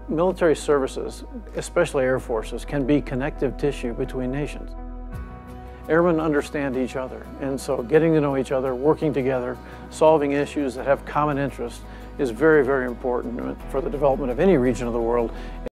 Military services, especially air forces, can be connective tissue between nations. Airmen understand each other, and so getting to know each other, working together, solving issues that have common interests is very, very important for the development of any region of the world.